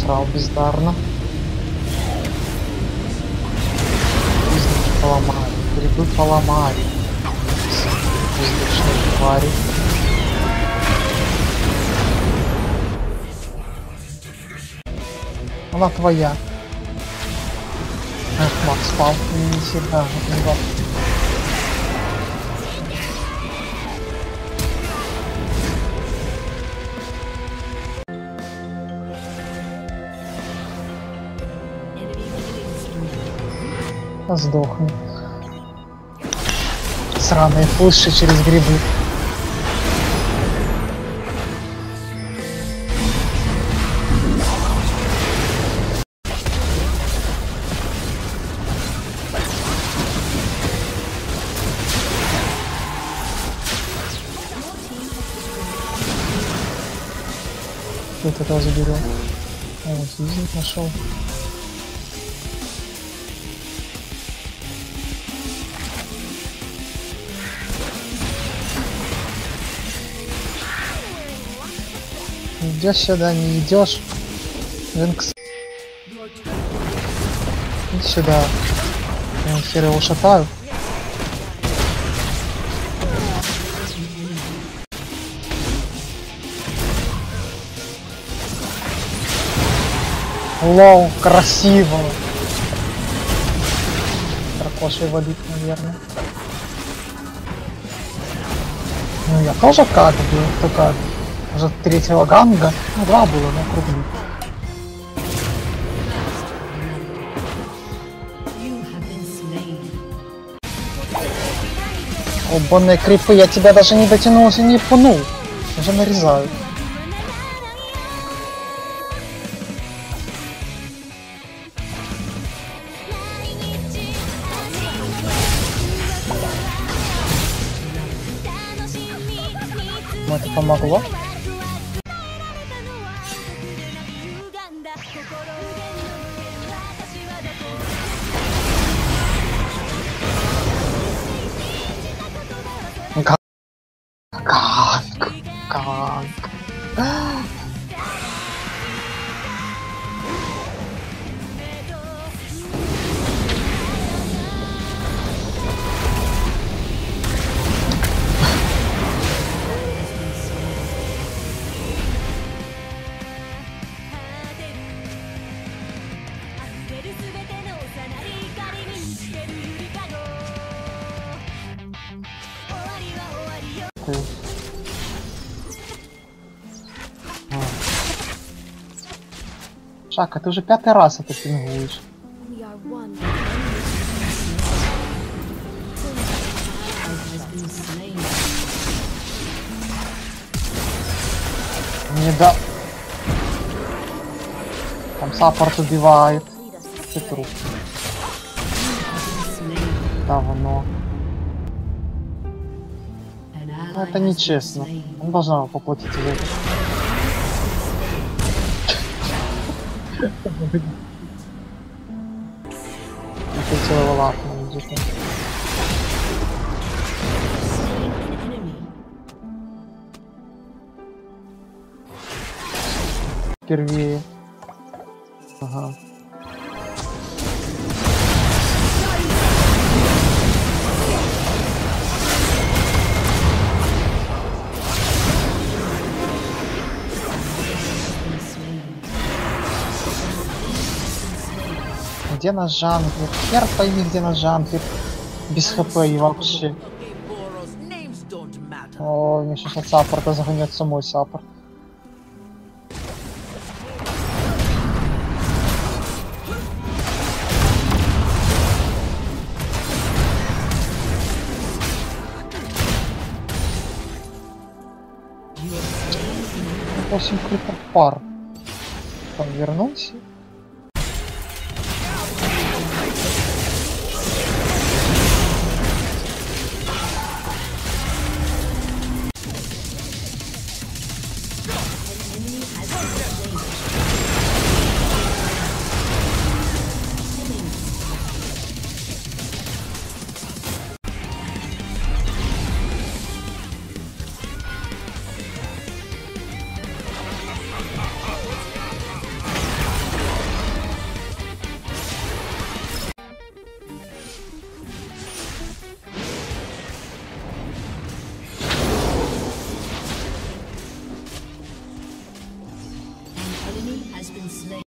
просрал бездарно. Призники поломали, грибы поломали. Воздушные твари. Она твоя. Эх, Макс, палку не всегда. Сдохни. Сраные пуши через грибы. Вот это заберем. О, вот визит нашел. Идешь сюда, не идешь. Винкс. Иди сюда. Я хер его шатаю. Лоу, красиво. Дракошей валит, наверное. Ну я тоже как бы, только уже третьего ганга. Ну 2 было, но кругли. Обонные крипы, я тебя даже не дотянулся, не пнул. Уже нарезаю. Ну, это помогло. Как? Шака, ты уже 5-й раз это пингуешь. Не да. Там саппорт убивает. Ты труп. Давно. Ну, это нечестно. Он должен поплатить за это. Это целого лапа где-то. Первее. Ага. Где наш Джанглер? Хер пойми, где наш Джанглер. Без хп и вообще. О, мне сейчас от саппорта загонится мой саппорт. Восемь крипов пар. Там вернулся. been slain.